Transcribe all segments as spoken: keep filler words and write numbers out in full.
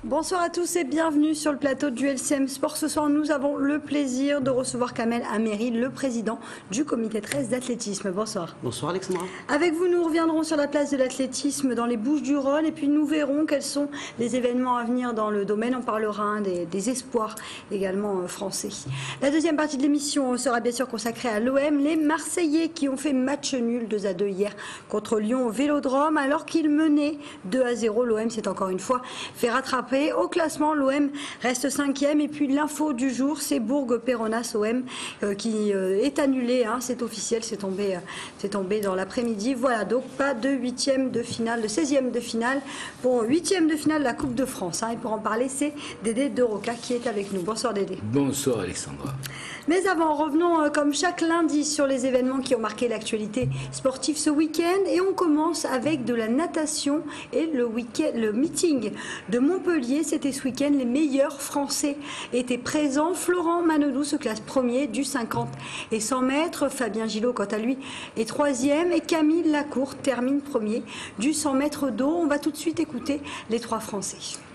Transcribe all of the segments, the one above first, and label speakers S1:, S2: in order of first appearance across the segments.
S1: Bonsoir à tous et bienvenue sur le plateau du L C M Sport. Ce soir, nous avons le plaisir de recevoir Kamel Ameri, le président du comité treize d'athlétisme. Bonsoir.
S2: Bonsoir Alexandra.
S1: Avec vous, nous reviendrons sur la place de l'athlétisme dans les Bouches-du-Rhône et puis nous verrons quels sont les événements à venir dans le domaine. On parlera hein, des, des espoirs également euh, français. La deuxième partie de l'émission sera bien sûr consacrée à l'O M. Les Marseillais qui ont fait match nul deux à deux hier contre Lyon au Vélodrome alors qu'ils menaient deux à zéro. L'O M s'est encore une fois fait rattraper. Au classement, l'O M reste cinquième. Et puis l'info du jour, c'est Bourg-Péronas O M euh, qui euh, est annulé. Hein, c'est officiel, c'est tombé, euh, c'est tombé dans l'après-midi. Voilà, donc pas de huitième de finale, de seizième de finale pour huitième de finale de la Coupe de France. Hein, et pour en parler, c'est Dédé de Roca qui est avec nous. Bonsoir Dédé.
S3: Bonsoir Alexandra.
S1: Mais avant, revenons euh, comme chaque lundi sur les événements qui ont marqué l'actualité sportive ce week-end. Et on commence avec de la natation et le, week-end, le meeting de Montpellier. C'était ce week-end. Les meilleurs Français étaient présents. Florent Manodou se classe premier du cinquante et cent mètres. Fabien Gillot, quant à lui, est troisième. Et Camille Lacour termine premier du cent mètres d'eau. On va tout de suite écouter les trois Français.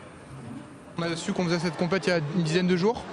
S4: On a su qu'on faisait cette compète il y a une dizaine de jours.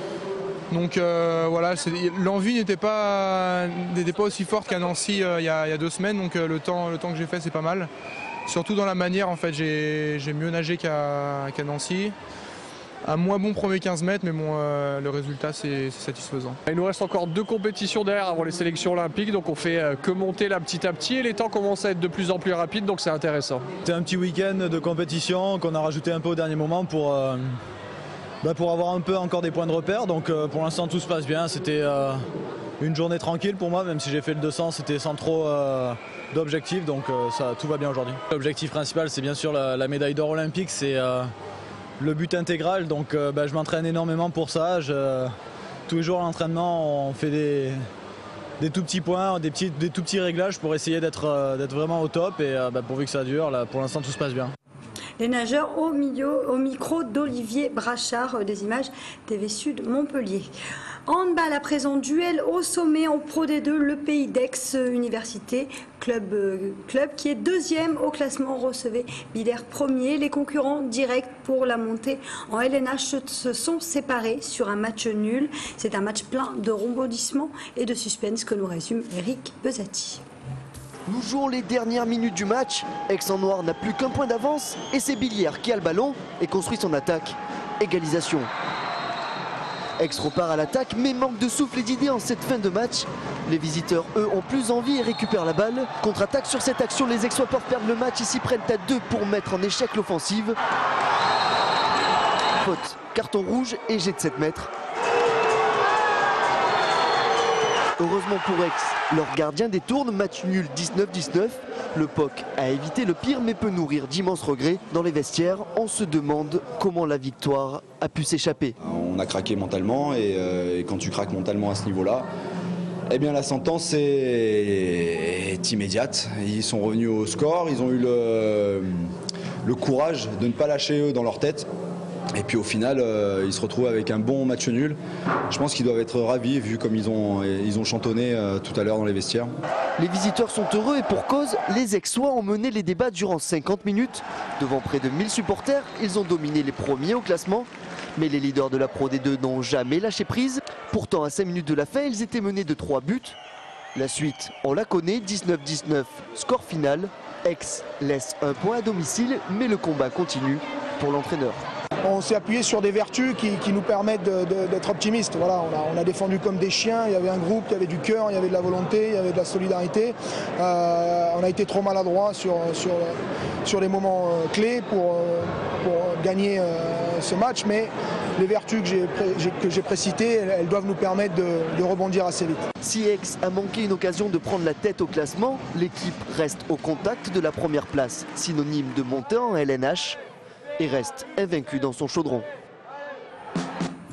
S4: Donc euh, voilà, l'envie n'était pas, n'était pas aussi forte qu'à Nancy euh, il, y a, il y a deux semaines. Donc euh, le, temps, le temps que j'ai fait, c'est pas mal. Surtout dans la manière, en fait, j'ai mieux nagé qu'à qu'à Nancy. Un moins bon premier quinze mètres, mais bon, euh, le résultat, c'est satisfaisant.
S5: Il nous reste encore deux compétitions derrière avant les sélections olympiques, donc on fait euh, que monter là petit à petit et les temps commencent à être de plus en plus rapides, donc c'est intéressant.
S6: C'est un petit week-end de compétition qu'on a rajouté un peu au dernier moment pour, euh, bah pour avoir un peu encore des points de repère. Donc euh, pour l'instant, tout se passe bien. C'était euh, une journée tranquille pour moi, même si j'ai fait le deux cents, c'était sans trop euh, d'objectifs, donc euh, ça, tout va bien aujourd'hui. L'objectif principal, c'est bien sûr la, la médaille d'or olympique. C'est euh, le but intégral, donc euh, bah, je m'entraîne énormément pour ça. Je, tous les jours à l'entraînement, on fait des, des tout petits points, des, petits, des tout petits réglages pour essayer d'être euh, d'être vraiment au top et euh, bah, pourvu que ça dure, là, pour l'instant tout se passe bien.
S1: Les nageurs au, milieu, au micro d'Olivier Brachard, des images T V Sud Montpellier. Handball à présent, duel au sommet en Pro D deux, le Pays d'Aix Université, club, euh, club qui est deuxième au classement, recevait Bidère premier. Les concurrents directs pour la montée en L N H se sont séparés sur un match nul. C'est un match plein de rebondissements et de suspense que nous résume Eric Besati.
S7: Nous jouons les dernières minutes du match. Aix en noir n'a plus qu'un point d'avance et c'est Billière qui a le ballon et construit son attaque. Égalisation. Aix repart à l'attaque mais manque de souffle et d'idées en cette fin de match. Les visiteurs, eux, ont plus envie et récupèrent la balle. Contre-attaque sur cette action, les Aixois peuvent perdre le match et s'y prennent à deux pour mettre en échec l'offensive. Faute, carton rouge et jet de sept mètres. Heureusement pour Aix, leur gardien détourne, match nul dix-neuf dix-neuf. Le P O C a évité le pire mais peut nourrir d'immenses regrets. Dans les vestiaires, on se demande comment la victoire a pu s'échapper.
S8: On a craqué mentalement et, euh, et quand tu craques mentalement à ce niveau-là, eh bien la sentence est, est immédiate. Ils sont revenus au score, ils ont eu le, le courage de ne pas lâcher eux dans leur tête. Et puis au final, euh, ils se retrouvent avec un bon match nul. Je pense qu'ils doivent être ravis vu comme ils ont, ils ont chantonné euh, tout à l'heure dans les vestiaires.
S7: Les visiteurs sont heureux et pour cause, les Aixois ont mené les débats durant cinquante minutes. Devant près de mille supporters, ils ont dominé les premiers au classement. Mais les leaders de la Pro D deux n'ont jamais lâché prise. Pourtant, à cinq minutes de la fin, ils étaient menés de trois buts. La suite, on la connaît, dix-neuf dix-neuf, score final. Aix laisse un point à domicile, mais le combat continue pour l'entraîneur.
S9: On s'est appuyé sur des vertus qui, qui nous permettent d'être optimistes. Voilà, on, a, on a défendu comme des chiens, il y avait un groupe, il y avait du cœur, il y avait de la volonté, il y avait de la solidarité. Euh, on a été trop maladroit sur, sur, sur les moments euh, clés pour, pour gagner euh, ce match, mais les vertus que j'ai précitées, elles, elles doivent nous permettre de, de rebondir assez vite.
S7: Si Aix a manqué une occasion de prendre la tête au classement, l'équipe reste au contact de la première place, synonyme de montée en L N H. Et reste invaincu dans son chaudron.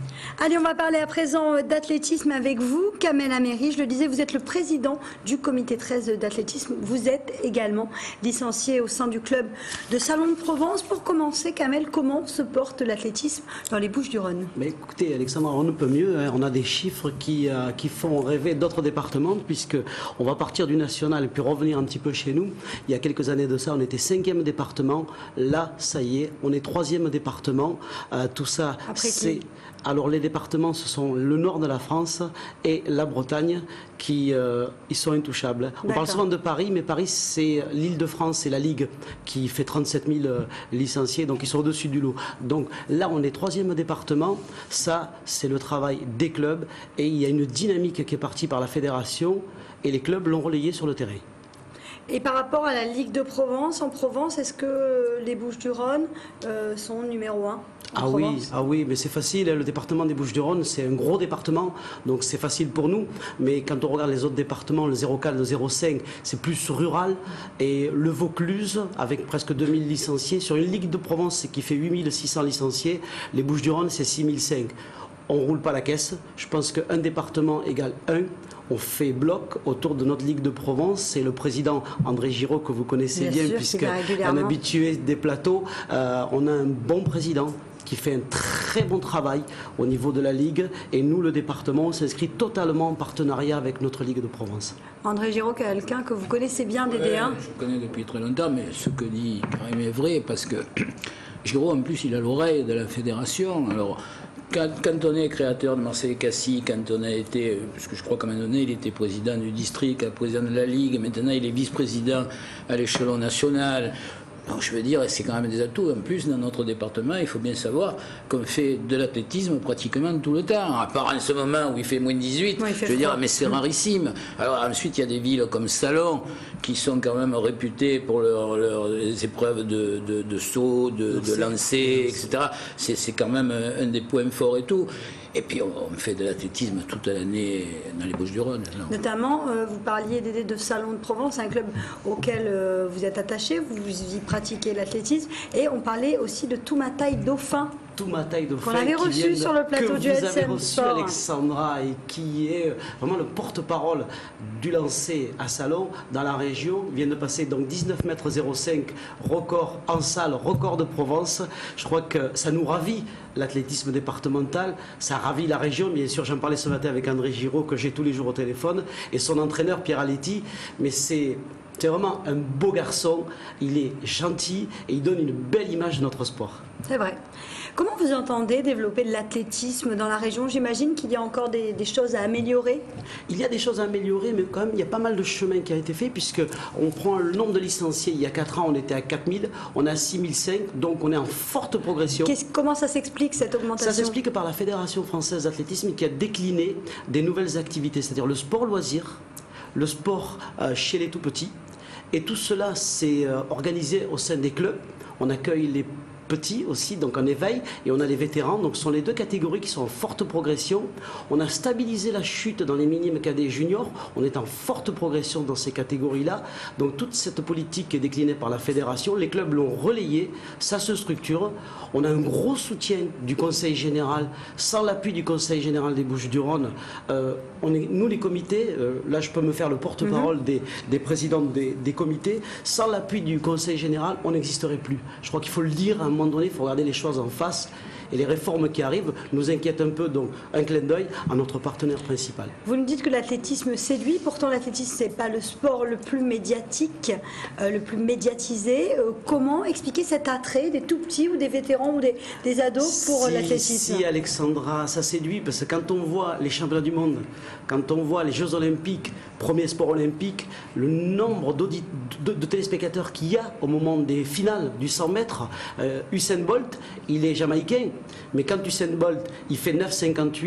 S1: Allez, on va parler à présent d'athlétisme avec vous, Kamel Améry. Je le disais, vous êtes le président du comité treize d'athlétisme. Vous êtes également licencié au sein du club de Salon de Provence. Pour commencer, Kamel, comment se porte l'athlétisme dans les Bouches-du-Rhône?
S2: Mais écoutez, Alexandra, on ne peut mieux. Hein. On a des chiffres qui, euh, qui font rêver d'autres départements, puisque on va partir du national et puis revenir un petit peu chez nous. Il y a quelques années de ça, on était cinquième département. Là, ça y est, on est troisième département. Euh, tout ça, c'est... Alors les départements, ce sont le nord de la France et la Bretagne qui euh, ils sont intouchables. On parle souvent de Paris, mais Paris c'est l'Île-de-France, c'est la Ligue qui fait trente-sept mille euh, licenciés, donc ils sont au-dessus du lot. Donc là on est troisième département, ça c'est le travail des clubs et il y a une dynamique qui est partie par la fédération et les clubs l'ont relayé sur le terrain.
S1: Et par rapport à la Ligue de Provence, en Provence, est-ce que les Bouches-du-Rhône euh, sont numéro un?
S2: Ah oui, ah oui, mais c'est facile. Le département des Bouches-du-Rhône, c'est un gros département, donc c'est facile pour nous. Mais quand on regarde les autres départements, le zéro quatre, le zéro cinq, c'est plus rural. Et le Vaucluse, avec presque deux mille licenciés, sur une Ligue de Provence qui fait huit mille six cents licenciés, les Bouches-du-Rhône, c'est six mille cinq. On ne roule pas la caisse. Je pense qu'un département égale un. On fait bloc autour de notre Ligue de Provence. C'est le président André Giraud que vous connaissez bien, bien puisqu'un habitué des plateaux. Euh, on a un bon président qui fait un très bon travail au niveau de la Ligue. Et nous, le département, on s'inscrit totalement en partenariat avec notre Ligue de Provence.
S1: André Giraud, quelqu'un que vous connaissez bien des D un?
S3: Ouais, je connais depuis très longtemps, mais ce que dit Karim est vrai, parce que Giraud, en plus, il a l'oreille de la fédération. Alors, Quand, quand on est créateur de Marseille-Cassis, quand on a été, parce que je crois qu'à un moment donné, il était président du district, président de la Ligue, maintenant il est vice-président à l'échelon national. Donc je veux dire, c'est quand même des atouts. En plus, dans notre département, il faut bien savoir qu'on fait de l'athlétisme pratiquement tout le temps. À part en ce moment où il fait moins dix-huit, oui, je veux dire, mais c'est rarissime. Alors ensuite, il y a des villes comme Salon qui sont quand même réputées pour leurs leur épreuves de, de, de saut, de, de lancer, et cetera. C'est, c'est quand même un des points forts et tout. Et puis on, on fait de l'athlétisme toute l'année dans les Bouches-du-Rhône.
S1: Notamment, euh, vous parliez des de Salon de Provence, un club auquel euh, vous êtes attaché, vous, vous y pratiquez l'athlétisme, et on parlait aussi de Toumataï Dauphin.
S2: Toumataï Dauphin,
S1: qu'on avait reçu sur le plateau du S M Sport.
S2: Alexandra, et qui est vraiment le porte-parole du lancer à Salon dans la région, vient de passer donc dix-neuf mètres zéro cinq, record en salle, record de Provence. Je crois que ça nous ravit l'athlétisme départemental, ça ravit la région. Bien sûr, j'en parlais ce matin avec André Giraud que j'ai tous les jours au téléphone et son entraîneur Pierre Aletti, mais c'est C'est vraiment un beau garçon, il est gentil et il donne une belle image de notre sport.
S1: C'est vrai. Comment vous entendez développer de l'athlétisme dans la région? J'imagine qu'il y a encore des, des choses à améliorer.
S2: Il y a des choses à améliorer, mais quand même, il y a pas mal de chemin qui a été fait, puisqu'on prend le nombre de licenciés. Il y a quatre ans, on était à quatre mille, on est à six mille cinq, donc on est en forte progression.
S1: Comment ça s'explique, cette augmentation?
S2: Ça s'explique par la Fédération française d'athlétisme qui a décliné des nouvelles activités, c'est-à-dire le sport loisir, le sport euh, chez les tout-petits. Et tout cela, c'est euh, organisé au sein des clubs. On accueille les petits aussi, donc en éveil, et on a les vétérans. Donc ce sont les deux catégories qui sont en forte progression. On a stabilisé la chute dans les minimes cadets et juniors. On est en forte progression dans ces catégories-là. Donc toute cette politique est déclinée par la fédération. Les clubs l'ont relayée. Ça se structure. On a un gros soutien du Conseil général. Sans l'appui du Conseil général des Bouches-du-Rhône, euh, on est, nous les comités, euh, là je peux me faire le porte-parole mm-hmm. des, des présidents des, des comités, sans l'appui du Conseil général, on n'existerait plus. Je crois qu'il faut le dire à un moment donné, il faut regarder les choses en face. Et les réformes qui arrivent nous inquiètent un peu, donc un clin d'œil à notre partenaire principal.
S1: Vous nous dites que l'athlétisme séduit, pourtant l'athlétisme c'est pas le sport le plus médiatique, euh, le plus médiatisé. Euh, comment expliquer cet attrait des tout petits ou des vétérans ou des, des ados pour
S2: si,
S1: l'athlétisme?
S2: Si Alexandra, ça séduit parce que quand on voit les championnats du monde, quand on voit les Jeux olympiques, premier sport olympique, le nombre de, de téléspectateurs qu'il y a au moment des finales du cent mètres, euh, Usain Bolt, il est jamaïcain. Mais quand Usain Bolt, il fait neuf cinquante-huit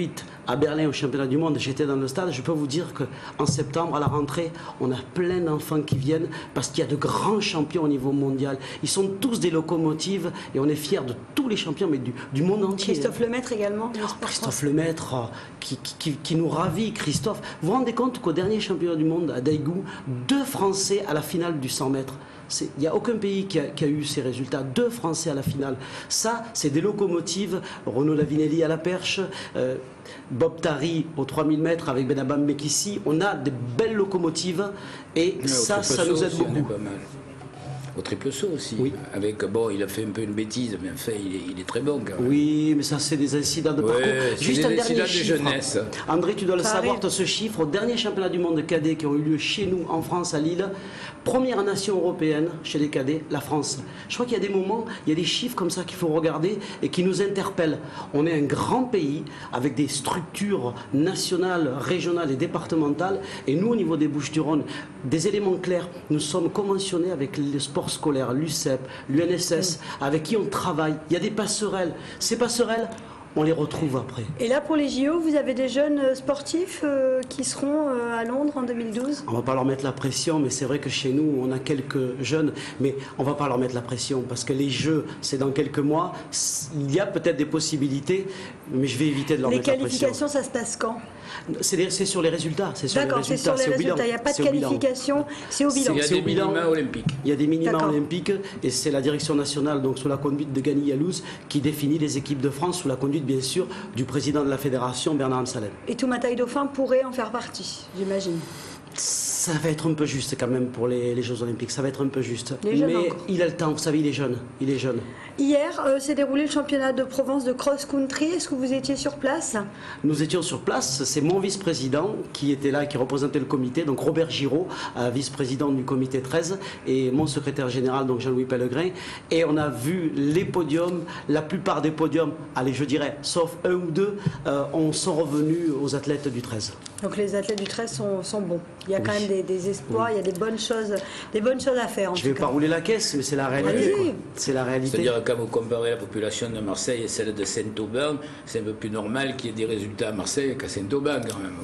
S2: à Berlin au championnat du monde, j'étais dans le stade, je peux vous dire qu'en septembre, à la rentrée, on a plein d'enfants qui viennent parce qu'il y a de grands champions au niveau mondial. Ils sont tous des locomotives et on est fiers de tous les champions, mais du, du monde entier.
S1: Christophe Lemaître également.
S2: Christophe Lemaître, qui, qui, qui nous ravit. Christophe, vous vous rendez compte qu'au dernier championnat du monde à Daegu, deux Français à la finale du cent mètres. Il n'y a aucun pays qui a, qui a eu ces résultats. Deux Français à la finale. Ça, c'est des locomotives. Renaud Lavinelli à la perche, euh, Bob Tari aux trois mille mètres avec Benabam Mekissi. On a des belles locomotives et ouais, ça, ça nous aide beaucoup.
S3: Au triple saut aussi.
S2: Oui.
S3: Avec, bon, il a fait un peu une bêtise, mais enfin, il est, il est très bon quand même.
S2: Oui, mais ça, c'est des incidents de parcours.
S3: Ouais,
S2: Juste
S3: des
S2: un dernier
S3: de
S2: chiffre.
S3: Jeunesse.
S2: André, tu dois le
S1: ça
S2: savoir,
S1: arrive.
S2: ce chiffre, au dernier championnat du monde de cadets qui ont eu lieu chez nous, en France, à Lille, première nation européenne chez les cadets, la France. Je crois qu'il y a des moments, il y a des chiffres comme ça qu'il faut regarder et qui nous interpellent. On est un grand pays avec des structures nationales, régionales et départementales. Et nous, au niveau des Bouches-du-Rhône, des éléments clairs, nous sommes conventionnés avec le sport scolaire, l'U C E P, l'U N S S, avec qui on travaille. Il y a des passerelles. Ces passerelles, on les retrouve après.
S1: Et là, pour les J O, vous avez des jeunes sportifs euh, qui seront euh, à Londres en deux mille douze?
S2: On ne va pas leur mettre la pression, mais c'est vrai que chez nous, on a quelques jeunes, mais on ne va pas leur mettre la pression, parce que les Jeux, c'est dans quelques mois. Il y a peut-être des possibilités, mais je vais éviter de leur
S1: les
S2: mettre la pression.
S1: Les qualifications, ça se passe quand?
S2: C'est sur les résultats.
S1: D'accord, c'est sur les résultats. Il n'y a pas de qualification, c'est au bilan.
S3: Il y a des minima olympiques.
S2: Il y a des minima olympiques et c'est la direction nationale, donc sous la conduite de Gani Yalouz, qui définit les équipes de France, sous la conduite bien sûr du président de la fédération, Bernard Amsalem.
S1: Et Toumataï Dauphin pourrait en faire partie, j'imagine.
S2: Ça va être un peu juste quand même pour les, les Jeux Olympiques, ça va être un peu juste.
S1: Les jeunes
S2: mais
S1: encore.
S2: Il a le temps, vous savez, il est jeune. Il est jeune.
S1: Hier euh, s'est déroulé le championnat de Provence de cross-country. Est-ce que vous étiez sur place?
S2: Nous étions sur place. C'est mon vice-président qui était là, qui représentait le comité, donc Robert Giraud, euh, vice-président du comité treize, et mon secrétaire général, donc Jean-Louis Pellegrin. Et on a vu les podiums, la plupart des podiums, allez, je dirais, sauf un ou deux, euh, on sont revenus aux athlètes du treize.
S1: Donc les athlètes du treize sont, sont bons. Il y a
S2: oui.
S1: quand même des, des espoirs, oui. Il y a des bonnes choses, des bonnes choses à faire. En
S2: je ne vais
S1: cas.
S2: pas rouler la caisse, mais c'est la réalité. Oui. C'est la réalité.
S3: C'est-à-dire quand vous comparez la population de Marseille et celle de Saint-Aubin, c'est un peu plus normal qu'il y ait des résultats à Marseille qu'à Saint-Aubin quand même.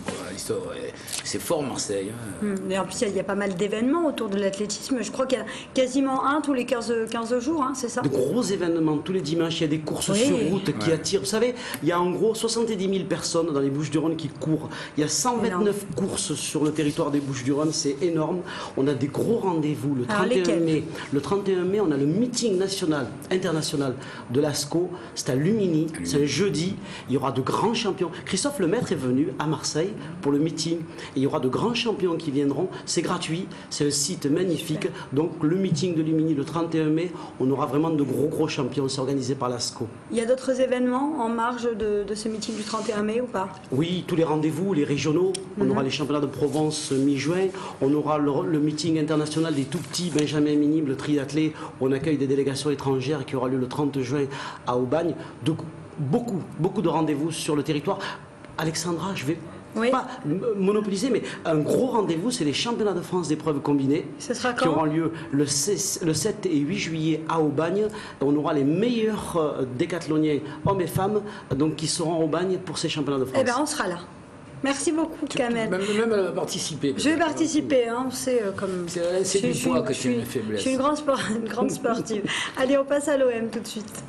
S3: C'est fort Marseille. Hein.
S1: Hum, et en plus, il y a pas mal d'événements autour de l'athlétisme. Je crois qu'il y a quasiment un tous les quinze, quinze jours, hein, c'est ça?
S2: De gros événements. Tous les dimanches, il y a des courses oui. sur route qui ouais. attirent. Vous savez, il y a en gros soixante-dix mille personnes dans les Bouches-du-Rhône qui courent. Il y a cent vingt-neuf énorme. Courses sur le territoire des Bouches-du-Rhône. C'est énorme. On a des gros rendez-vous. Le trente et un mai, le trente et un mai, on a le meeting national, international de l'ASCO. C'est à Lumini. C'est un jeudi. Il y aura de grands champions. Christophe Lemaître est venu à Marseille pour le meeting. Et il y aura de grands champions qui viendront. C'est gratuit. C'est un site magnifique. Super. Donc le meeting de Lumini le trente et un mai, on aura vraiment de gros gros champions. C'est organisé par l'ASCO.
S1: Il y a d'autres événements en marge de, de ce meeting du trente et un mai ou pas?
S2: Oui, tous les rendez-vous, les régionaux. On mm-hmm. aura les championnats de Provence mi-juin. On aura le, le meeting international des tout petits, Benjamin Minime, le triathlé. On accueille des délégations étrangères qui aura lieu le trente juin à Aubagne. Donc beaucoup, beaucoup de rendez-vous sur le territoire. Alexandra, je vais oui. pas monopoliser, mais un gros rendez-vous, c'est les championnats de France d'épreuves combinées.
S1: Ce sera quand?
S2: Qui auront lieu le, sept et huit juillet à Aubagne. On aura les meilleurs décathloniens, hommes et femmes, donc qui seront à Aubagne pour ces championnats de France.
S1: Eh bien, on sera là. Merci beaucoup, Kamel.
S3: Même, même elle va participer.
S1: Je vais participer, hein, c'est euh, comme.
S3: C'est du poids que tu as une faiblesse.
S1: Je suis une grande, sport, une grande sportive. Allez, on passe à l'O M tout de suite.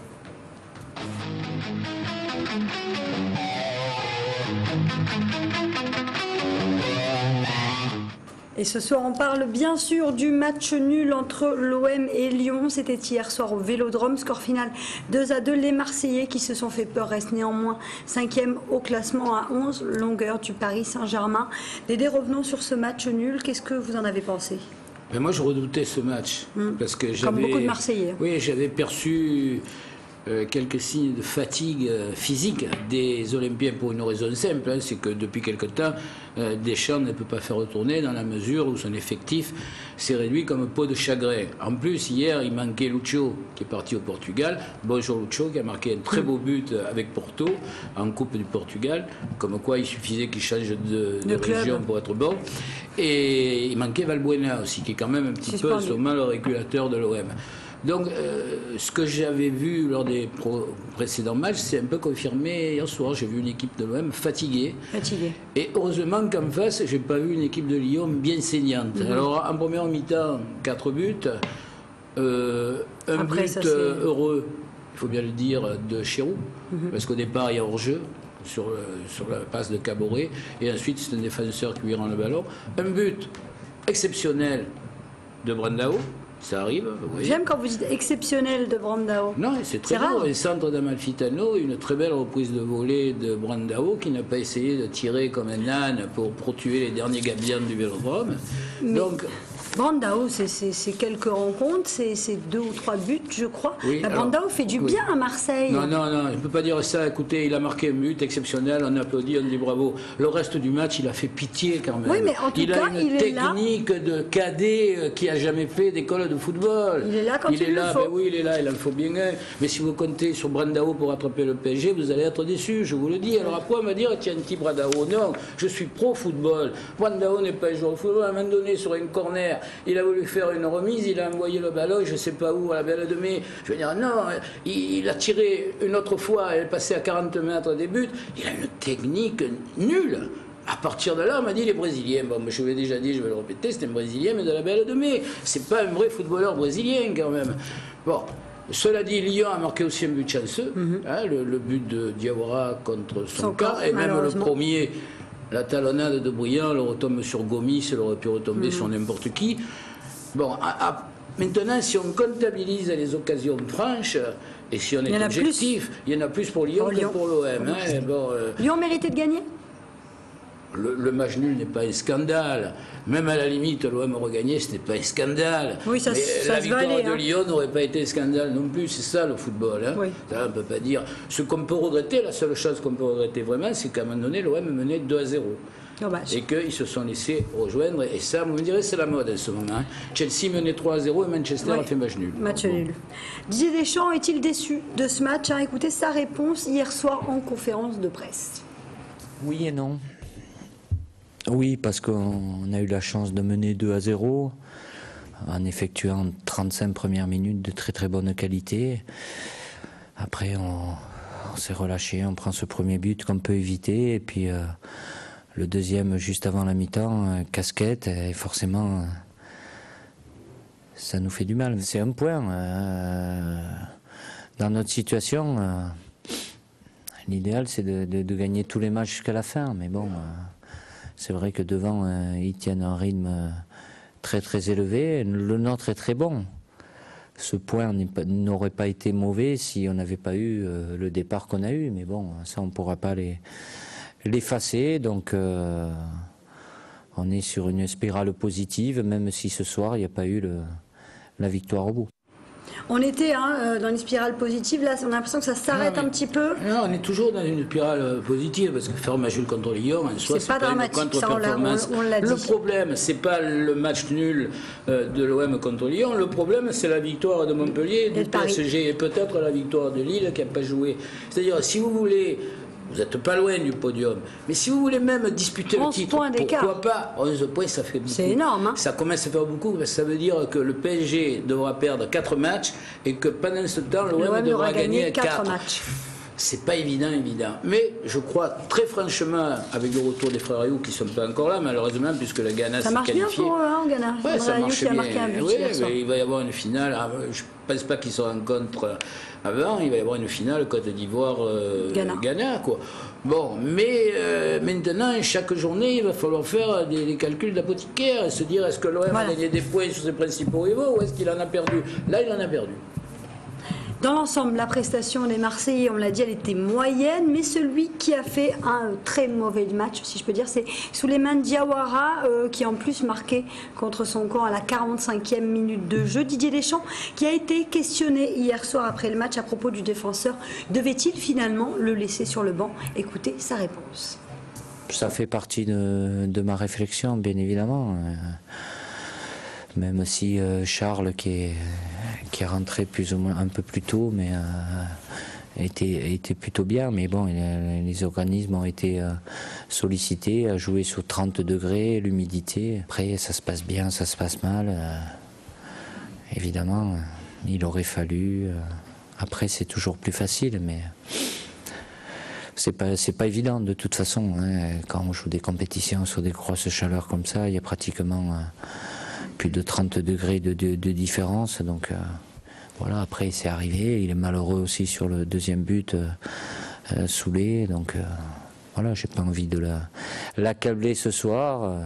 S1: Et ce soir, on parle bien sûr du match nul entre l'O M et Lyon. C'était hier soir au Vélodrome. Score final deux à deux. Les Marseillais qui se sont fait peur restent néanmoins cinquième au classement à onze longueur du Paris Saint-Germain. Dédé, revenons sur ce match nul. Qu'est-ce que vous en avez pensé?
S3: Ben moi, je redoutais ce match. Mmh. Parce que
S1: Comme beaucoup de Marseillais.
S3: Oui, j'avais perçu Euh, quelques signes de fatigue euh, physique des Olympiens pour une raison simple, hein, c'est que depuis quelque temps, euh, Deschamps ne peut pas faire retourner dans la mesure où son effectif s'est réduit comme peau de chagrin. En plus, hier, il manquait Lucho qui est parti au Portugal. Bonjour Lucho qui a marqué un très beau but avec Porto en Coupe du Portugal, comme quoi il suffisait qu'il change de, de, de région pour être bon. Et il manquait Valbuena aussi, qui est quand même un petit Suspendu. peu sûrement le régulateur de l'O M. Donc, euh, ce que j'avais vu lors des précédents matchs, c'est un peu confirmé hier soir. J'ai vu une équipe de l'O M fatiguée.
S1: Fatiguée.
S3: Et heureusement qu'en face, j'ai pas vu une équipe de Lyon bien saignante. Mm-hmm. Alors, en première mi-temps, quatre buts. Euh, un
S1: Après,
S3: but
S1: ça,
S3: euh, heureux, il faut bien le dire, de Chirou. Mm-hmm. Parce qu'au départ, il y a hors-jeu sur, le, sur la passe de Caboret. Et ensuite, c'est un défenseur qui lui rend le ballon. Un but exceptionnel de Brandao. Ça arrive, oui.
S1: J'aime quand vous dites exceptionnel de Brandao.
S3: Non, c'est très beau. Un centre d'Amalfitano, une très belle reprise de volée de Brandao qui n'a pas essayé de tirer comme un âne pour, pour tuer les derniers gabions du Vélodrome.
S1: Mais
S3: Donc,
S1: Brandao, c'est quelques rencontres, c'est deux ou trois buts, je crois.
S3: Oui,
S1: Brandao
S3: alors,
S1: fait du
S3: oui.
S1: bien à Marseille.
S3: Non, non, non, je ne peux pas dire ça. Écoutez, il a marqué un but exceptionnel, on applaudit, on dit bravo. Le reste du match, il a fait pitié quand même.
S1: Oui, mais en tout
S3: il
S1: cas,
S3: a une
S1: il
S3: technique
S1: est là.
S3: de cadet qui n'a jamais fait d'école de football.
S1: Il est là quand il,
S3: il est
S1: le
S3: là,
S1: faut.
S3: Ben oui, il est là, il en faut bien un. Mais si vous comptez sur Brandao pour attraper le P S G, vous allez être déçus, je vous le dis. Alors après, on va dire, tiens, petit Brandao. Non, je suis pro-football. Brandao n'est pas un joueur de football. À un moment donné, sur une corner, il a voulu faire une remise, il a envoyé le ballon, je ne sais pas où, à la belle de mai. Je veux dire, non, il, il a tiré une autre fois, elle est passée à quarante mètres des buts. Il a une technique nulle. À partir de là, on m'a dit les Brésiliens. Bon, je l'ai déjà dit, je vais le répéter, c'est un Brésilien, mais de la belle de mai. C'est pas un vrai footballeur brésilien, quand même. Bon. Cela dit, Lyon a marqué aussi un but chanceux, mm-hmm. hein, le, le but de Diawara contre son, son camp, et même le premier. La talonnade de Briand, le retombe sur Gomis, elle aurait pu retomber mmh. sur n'importe qui. Bon, à, à, maintenant, si on comptabilise les occasions franches, et si on est il objectif, il y en a plus pour Lyon pour que Lyon. pour l'O M. Hein, bon, euh,
S1: Lyon méritait de gagner
S3: le, le match nul n'est pas un scandale. Même à la limite, l'O M regagné, ce n'est pas un scandale.
S1: Oui, ça,
S3: mais
S1: ça
S3: la
S1: se
S3: victoire
S1: valait,
S3: de
S1: hein.
S3: Lyon n'aurait pas été un scandale non plus. C'est ça le football. Hein. Oui. Ça, on ne peut pas dire. Ce qu'on peut regretter, la seule chose qu'on peut regretter vraiment, c'est qu'à un moment donné, l'O M menait deux à zéro.
S1: Dommage.
S3: Et qu'ils se sont laissés rejoindre. Et ça, vous me direz, c'est la mode en ce moment. Hein. Chelsea menait trois à zéro et Manchester ouais. a fait match nul.
S1: Match
S3: bon.
S1: nul. Didier Deschamps est-il déçu de ce match? hein, Écoutez sa réponse hier soir en conférence de presse.
S10: Oui et non. Oui, parce qu'on a eu la chance de mener deux à zéro en effectuant trente-cinq premières minutes de très très bonne qualité. Après, on, on s'est relâché, on prend ce premier but qu'on peut éviter. Et puis euh, le deuxième, juste avant la mi-temps, euh, casquette. Et forcément, euh, ça nous fait du mal. C'est un point. Euh, dans notre situation, euh, l'idéal, c'est de, de, de gagner tous les matchs jusqu'à la fin. Mais bon... Euh, c'est vrai que devant, euh, ils tiennent un rythme euh, très très élevé. Le nôtre est très bon. Ce point n'aurait pas été mauvais si on n'avait pas eu euh, le départ qu'on a eu. Mais bon, ça, on ne pourra pas l'effacer. Donc, euh, on est sur une spirale positive, même si ce soir, il n'y a pas eu le, la victoire au bout.
S1: On était hein, dans une spirale positive, là on a l'impression que ça s'arrête un petit peu.
S3: Non, on est toujours dans une spirale positive, parce que faire un match nul contre Lyon, en soi, c'est pas, pas une contre-performance. Le problème, c'est pas le match nul euh, de l'O M contre Lyon, le problème, c'est la victoire de Montpellier, du P S G, et peut-être la victoire de Lille qui n'a pas joué. C'est-à-dire, si vous voulez... Vous n'êtes pas loin du podium. Mais si vous voulez même disputer le titre, pourquoi pas onze points, ça fait beaucoup.
S1: C'est énorme. Hein.
S3: Ça commence à faire beaucoup, parce que ça veut dire que le P S G devra perdre quatre matchs et que pendant ce temps, l'O M devra gagner quatre matchs. C'est pas évident, évident. Mais je crois très franchement, avec le retour des frères Ayou qui ne sont pas encore là, malheureusement, puisque le Ghana s'est qualifié.
S1: Ça marche bien pour eux, hein, Ghana.
S3: Ouais, ça marche
S1: qui a marqué un but
S3: oui,
S1: hier soir.
S3: Mais il va y avoir une finale. Je ne pense pas qu'ils se rencontrent avant. Il va y avoir une finale Côte d'Ivoire, euh, Ghana. Ghana, quoi. Bon, mais euh, maintenant, chaque journée, il va falloir faire des, des calculs d'apothicaire et se dire est-ce que l'O M voilà. a gagné des points sur ses principaux rivaux ou est-ce qu'il en a perdu? Là, il en a perdu.
S1: Dans l'ensemble, la prestation des Marseillais, on l'a dit, elle était moyenne, mais celui qui a fait un très mauvais match, si je peux dire, c'est Souleymane Diawara, euh, qui en plus marqué contre son camp à la quarante-cinquième minute de jeu. Didier Deschamps, qui a été questionné hier soir après le match à propos du défenseur, devait-il finalement le laisser sur le banc? Écoutez sa réponse.
S10: Ça fait partie de, de ma réflexion, bien évidemment. Euh, même si euh, Charles, qui est... qui est rentré plus ou moins un peu plus tôt, mais euh, était, était plutôt bien. Mais bon, les organismes ont été euh, sollicités à jouer sous trente degrés, l'humidité. Après, ça se passe bien, ça se passe mal. Euh, évidemment, il aurait fallu. Euh, après, c'est toujours plus facile, mais c'est pas, c'est pas évident de toute façon. Hein. Quand on joue des compétitions sur des grosses chaleurs comme ça, il y a pratiquement euh, plus de trente degrés de, de, de différence. Donc euh, voilà, après, c'est arrivé. Il est malheureux aussi sur le deuxième but, euh, euh, Soulé. Donc euh, voilà, j'ai pas envie de la, l'accabler ce soir. Euh,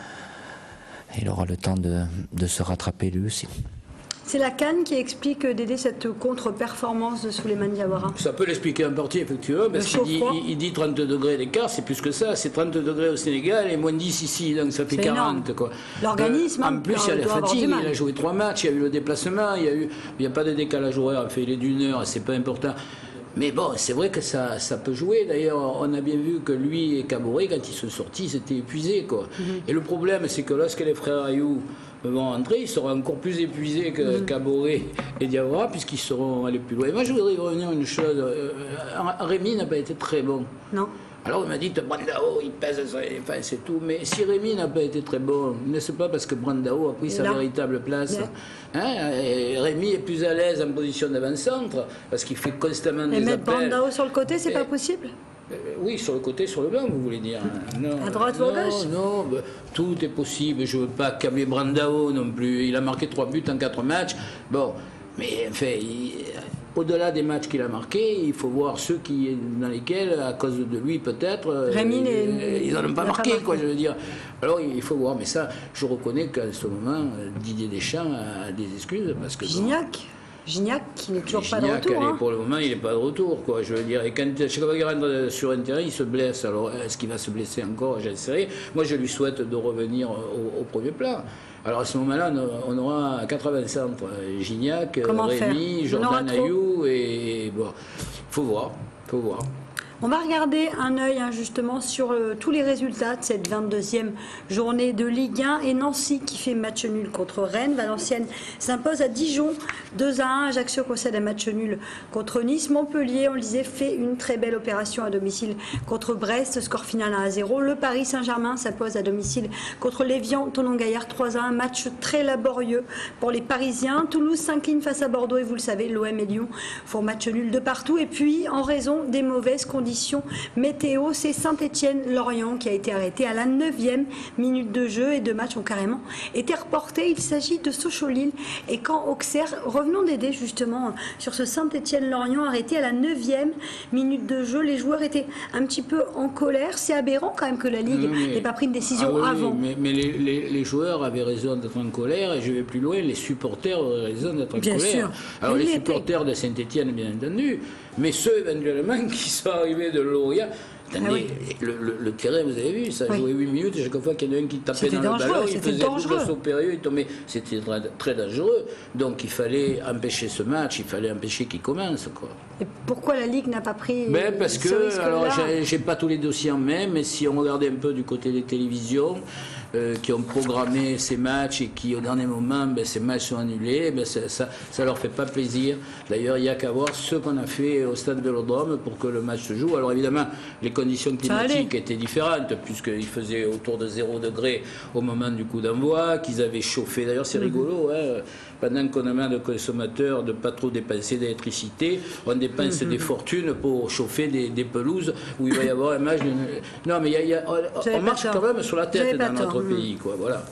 S10: il aura le temps de, de se rattraper lui aussi.
S1: C'est la CAN qui explique, Dédé, cette contre-performance de Souleymane Diawara.
S3: Ça peut l'expliquer en partie, effectivement, parce qu'il dit, il, il dit trente degrés d'écart, c'est plus que ça, c'est trente degrés au Sénégal et moins dix ici, donc ça fait quarante. Quoi.
S1: L'organisme,
S3: euh, en plus, il y a la fatigue, il a joué trois matchs, il y a eu le déplacement, il n'y a, eu, il y a pas de décalage horaire, il est d'une heure, c'est pas important. Mais bon, c'est vrai que ça, ça peut jouer. D'ailleurs, on a bien vu que lui et Caboret, quand ils sont sortis, c'était épuisé, quoi. Mm-hmm. Et le problème, c'est que lorsque les frères Ayou vont entrer, ils seront encore plus épuisés que mmh. Caboret et Diawara, puisqu'ils seront allés plus loin. Et moi, je voudrais revenir à une chose. Euh, Rémi n'a pas été très bon.
S1: Non.
S3: Alors, on m'a dit que Brandao, il pèse, enfin, c'est tout. Mais si Rémi n'a pas été très bon, n'est-ce pas parce que Brandao a pris sa non. véritable place. Yeah. Hein, et Rémi est plus à l'aise en position d'avant-centre, parce qu'il fait constamment
S1: et
S3: des
S1: mettre
S3: appels.
S1: Brandao sur le côté, c'est
S3: et...
S1: pas possible?
S3: Euh, oui, sur le côté, sur le banc, vous voulez dire. Non,
S1: à droite ou à gauche?
S3: Non, non, tout est possible. Je ne veux pas accabler Brandao non plus. Il a marqué trois buts en quatre matchs. Bon, mais enfin, il, au-delà des matchs qu'il a marqués, il faut voir ceux qui, dans lesquels, à cause de lui peut-être,
S1: Rémi,
S3: euh, ils n'en ont pas marqué, quoi, je veux dire. Alors il faut voir, mais ça, je reconnais qu'à ce moment, Didier Deschamps a des excuses parce que.
S1: Gignac bon, Gignac qui n'est toujours Gignac, pas de retour.
S3: Allez,
S1: hein.
S3: Pour le moment, il n'est pas de retour, quoi. Je veux dire, et quand chaque fois qu'il rentre sur un terrain, il se blesse. Alors, est-ce qu'il va se blesser encore? J'en sais rien. Moi, je lui souhaite de revenir au, au premier plan. Alors, à ce moment-là, on aura quatre-vingts centres. Gignac,
S1: Comment
S3: Rémi,
S1: faire
S3: Jordan Ayou, et bon, faut voir, faut voir.
S1: On va regarder un œil hein, justement sur euh, tous les résultats de cette vingt-deuxième journée de Ligue un et Nancy qui fait match nul contre Rennes. Valenciennes s'impose à Dijon deux à un. Ajaccio concède un match nul contre Nice. Montpellier, on le disait, fait une très belle opération à domicile contre Brest. Score final un à zéro. Le Paris Saint-Germain s'impose à domicile contre l'Évian Thonon-Gaillard trois à un. Match très laborieux pour les Parisiens. Toulouse s'incline face à Bordeaux et vous le savez, l'O M et Lyon font match nul de partout. Et puis, en raison des mauvaises conditions météo, c'est Saint-Étienne-Lorient qui a été arrêté à la neuvième minute de jeu et deux matchs ont carrément été reportés. Il s'agit de Sochaux-Lille et Caen-Auxerre. Revenons d'aider justement sur ce Saint-Étienne-Lorient arrêté à la neuvième minute de jeu. Les joueurs étaient un petit peu en colère. C'est aberrant quand même que la Ligue n'ait pas pris une décision
S3: ah oui,
S1: avant.
S3: Mais, mais les, les, les joueurs avaient raison d'être en colère et je vais plus loin, les supporters avaient raison d'être en
S1: bien
S3: colère.
S1: Sûr.
S3: Alors
S1: Il
S3: les
S1: était. supporters
S3: de Saint-Étienne, bien entendu, mais ceux éventuellement qui sont arrivés de Lorient. Attendez, ah oui. le, le, le terrain, vous avez vu, ça oui. jouait huit minutes, et chaque fois qu'il y en a un qui tapait dans dangereux, le ballon, il faisait double saut périlleux, il tombait. C'était très, très dangereux. Donc il fallait empêcher ce match, il fallait empêcher qu'il commence. Quoi.
S1: Et pourquoi la Ligue n'a pas pris
S3: ben Parce ce que, alors j'ai pas tous les dossiers en main, mais si on regardait un peu du côté des télévisions, Euh, qui ont programmé ces matchs et qui au dernier moment ben, ces matchs sont annulés, ben, ça, ça, ça leur fait pas plaisir. D'ailleurs il n'y a qu'à voir ce qu'on a fait au stade Vélodrome pour que le match se joue. Alors évidemment les conditions climatiques étaient différentes puisqu'il faisait autour de zéro degré au moment du coup d'envoi, qu'ils avaient chauffé. D'ailleurs c'est rigolo, hein, pendant qu'on demande aux consommateurs de ne pas trop dépenser d'électricité, on dépense mm-hmm. des fortunes pour chauffer des, des pelouses où il va y avoir un match de... Non mais il y a, il y a, on, on marche quand même sur la tête dans notre pays, quoi, voilà.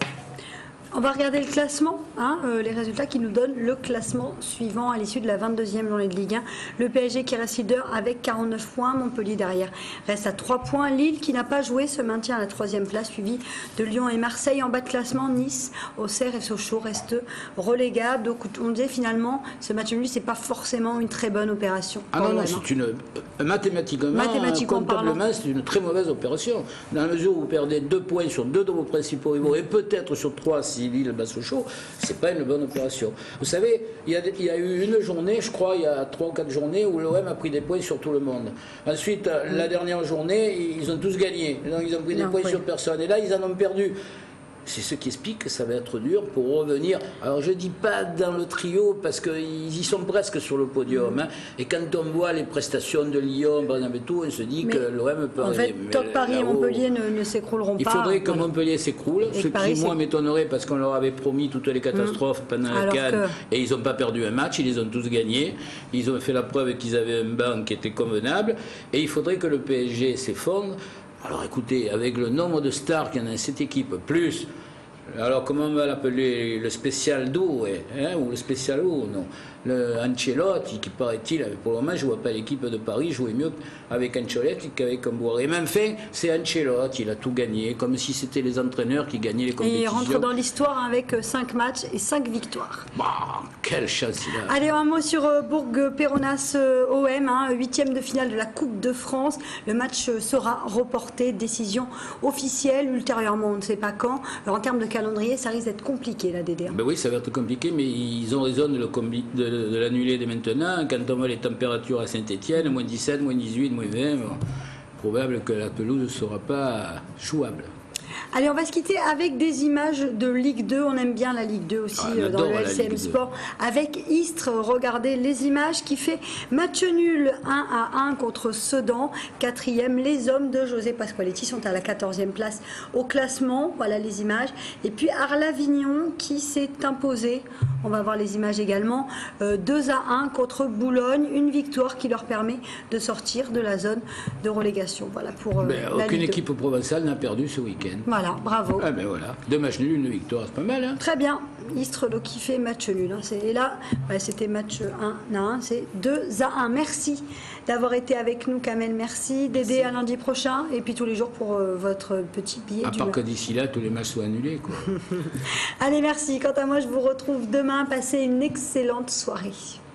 S1: On va regarder le classement, hein, euh, les résultats qui nous donnent le classement suivant à l'issue de la vingt-deuxième journée de Ligue un. Le P S G qui reste leader avec quarante-neuf points, Montpellier derrière reste à trois points. Lille qui n'a pas joué se maintient à la troisième place, suivi de Lyon et Marseille. En bas de classement, Nice, Auxerre et Sochaux restent relégables. Donc on disait finalement, ce match nul, c'est pas forcément une très bonne opération.
S3: Ah non, non, c'est une mathématiquement, mathématiquement comptablement, c'est une très mauvaise opération. Dans la mesure où vous perdez deux points sur deux de vos principaux rivaux et peut-être sur trois si Lille bat Sochaux, c'est pas une bonne opération. Vous savez, il y, a, il y a eu une journée, je crois, il y a trois ou quatre journées où l'O M a pris des points sur tout le monde. Ensuite, mmh. la dernière journée, ils ont tous gagné. Donc ils ont pris des non, points oui. sur personne. Et là, ils en ont perdu. c'est ce qui explique que ça va être dur pour revenir. Alors je dis pas dans le trio parce qu'ils y sont presque sur le podium. Hein. Et quand on voit les prestations de Lyon, par exemple, et tout, on se dit mais que l'O M peut
S1: en fait, tant que Paris et Montpellier ne, ne s'écrouleront pas.
S3: Il faudrait que Montpellier s'écroule, ce
S1: Paris,
S3: qui moi m'étonnerait parce qu'on leur avait promis toutes les catastrophes mmh. pendant la Cannes que... et ils n'ont pas perdu un match, ils les ont tous gagnés. Ils ont fait la preuve qu'ils avaient un banc qui était convenable et il faudrait que le P S G s'effondre. Alors écoutez, avec le nombre de stars qu'il y en a dans cette équipe, plus, alors comment on va l'appeler, le spécial Do, hein, ou le spécial O, non, le Ancelotti, qui paraît-il, pour le moment, je ne vois pas l'équipe de Paris jouer mieux avec Ancelotti qu'avec Camboire. Et même fait, c'est Ancelotti, il a tout gagné, comme si c'était les entraîneurs qui gagnaient les compétitions.
S1: Et il rentre dans l'histoire avec cinq matchs et cinq victoires.
S3: Bah, quelle chance il a.
S1: Allez, un mot sur euh, Bourg-Péronas euh, O M, hein, huitième de finale de la Coupe de France. Le match euh, sera reporté, décision officielle, ultérieurement, on ne sait pas quand. Alors, en termes de calendrier, ça risque d'être compliqué, la D D R.
S3: Ben oui, ça va être compliqué, mais ils ont raison de le combi- de de l'annuler dès maintenant. Quand on voit les températures à Saint-Etienne, moins dix-sept, moins dix-huit, moins vingt, bon, probable que la pelouse ne sera pas jouable.
S1: Allez, on va se quitter avec des images de Ligue deux. On aime bien la Ligue deux aussi ah, dans le L C M Sport. Avec Istres, regardez les images qui fait match nul un à un contre Sedan. Quatrième, les hommes de José Pasqualetti sont à la quatorzième place au classement. Voilà les images. Et puis Arles-Avignon qui s'est imposé. On va voir les images également. Euh, deux à un contre Boulogne. Une victoire qui leur permet de sortir de la zone de relégation. Voilà pour euh,
S3: ben,
S1: la
S3: aucune
S1: Ligue
S3: équipe
S1: deux.
S3: Provençale n'a perdu ce week-end.
S1: Voilà, bravo.
S3: Ah ben voilà, deux matchs nuls, une victoire, c'est pas mal. Hein.
S1: Très bien, Istres qui fait match nul. Hein. Et là, ouais, c'était match un à un, c'est deux à un. Merci d'avoir été avec nous, Kamel. Merci. Dédé, à lundi prochain. Et puis tous les jours pour euh, votre petit billet.
S3: À
S1: du
S3: part
S1: mois.
S3: que d'ici là, tous les matchs soient annulés. Quoi.
S1: Allez, merci. Quant à moi, je vous retrouve demain. Passez une excellente soirée.